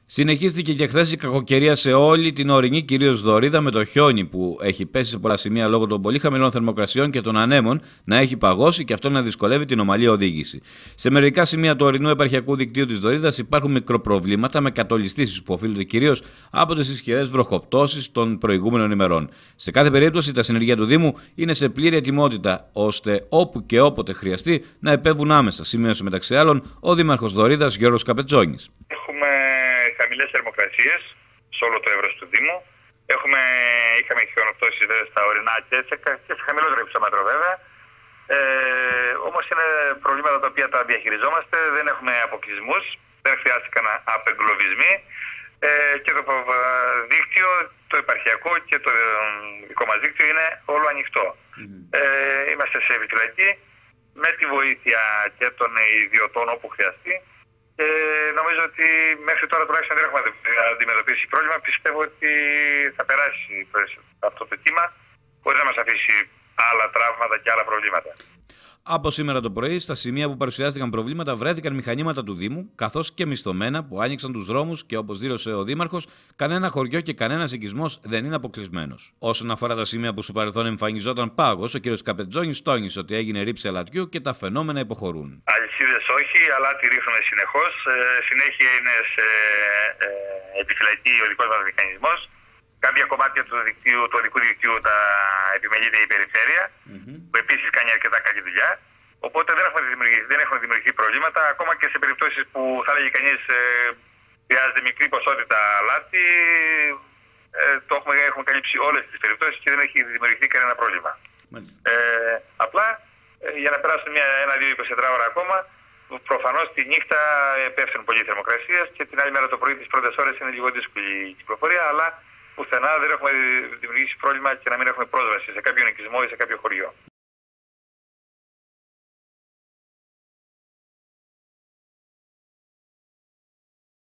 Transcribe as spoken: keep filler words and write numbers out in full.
Συνεχίστηκε και χθε η κακοκαιρία σε όλη την ορεινή κυρίως Δωρίδα, με το χιόνι που έχει πέσει σε πολλά σημεία λόγω των πολύ χαμηλών θερμοκρασιών και των ανέμων να έχει παγώσει και αυτό να δυσκολεύει την ομαλή οδήγηση. Σε μερικά σημεία του ορεινού επαρχιακού δικτύου της Δωρίδας υπάρχουν μικροπροβλήματα με κατολιστήσεις που οφείλονται κυρίως από τις ισχυρές βροχοπτώσεις των προηγούμενων ημερών. Σε κάθε περίπτωση, τα συνεργεία του Δήμου είναι σε πλήρη ετοιμότητα ώστε όπου και όποτε χρειαστεί να επέμβουν άμεσα, σημείωσε μεταξύ άλλων ο Δήμαρχος Δωρίδας Γιώργος Καπετζόνης. Έχουμε χαμηλές θερμοκρασίες σε όλο το εύρος του Δήμου. Έχουμε, είχαμε χιονοπτώσεις βέβαια στα ορεινά και σε, και σε χαμηλότερο υψόμετρο βέβαια. Ε, όμως είναι προβλήματα τα οποία τα διαχειριζόμαστε, δεν έχουμε αποκλεισμούς, δεν χρειάστηκαν απεγκλωβισμοί ε, και το δίκτυο, το επαρχιακό και το δικό μας δίκτυο είναι όλο ανοιχτό. Mm-hmm. Ε, είμαστε σε επιφυλακή με τη βοήθεια και των ιδιωτών όπου χρειαστεί. Και νομίζω ότι μέχρι τώρα τουλάχιστον δεν έχουμε αντιμετωπίσει πρόβλημα. Πιστεύω ότι θα περάσει αυτό το κύμα χωρίς να μας αφήσει άλλα τραύματα και άλλα προβλήματα. Από σήμερα το πρωί, στα σημεία που παρουσιάστηκαν προβλήματα, βρέθηκαν μηχανήματα του Δήμου, καθώς και μισθωμένα που άνοιξαν τους δρόμους και, όπως δήλωσε ο Δήμαρχος, κανένα χωριό και κανένας οικισμός δεν είναι αποκλεισμένος. Όσον αφορά τα σημεία που στο παρελθόν εμφανιζόταν πάγος, ο κ. Καπετζόνης τόνισε ότι έγινε ρήψη αλατιού και τα φαινόμενα υποχωρούν. Αλυσίδες όχι, αλλά τη ρίχνουμε συνεχώς. Ε, συνέχεια είναι σε ε, επιφυλακή ο δικός μας μηχανισμός. Κάποια κομμάτια του, δικτύου, του οδικού δικτύου τα επιμελείται η περιφέρεια, mm-hmm. που επίσης κάνει αρκετά καλή δουλειά. Οπότε δεν έχουμε δημιουργηθεί, δεν έχουν δημιουργηθεί προβλήματα, ακόμα και σε περιπτώσεις που θα έλεγε κανείς ε, χρειάζεται μικρή ποσότητα αλάτι. Ε, το έχουμε, έχουμε καλύψει όλες τις περιπτώσεις και δεν έχει δημιουργηθεί κανένα πρόβλημα. Mm-hmm. Ε, απλά ε, για να περάσουν μια, ένα, δύο, είκοσι ώρα ακόμα, προφανώς τη νύχτα πέφτουν πολλοί θερμοκρασίες και την άλλη μέρα το πρωί τις πρώτες ώρες είναι λίγο δύσκολη η κυκλοφορία, αλλά πουθενά δεν έχουμε δημιουργήσει πρόβλημα και να μην έχουμε πρόσβαση σε κάποιον οικισμό ή σε κάποιο χωριό.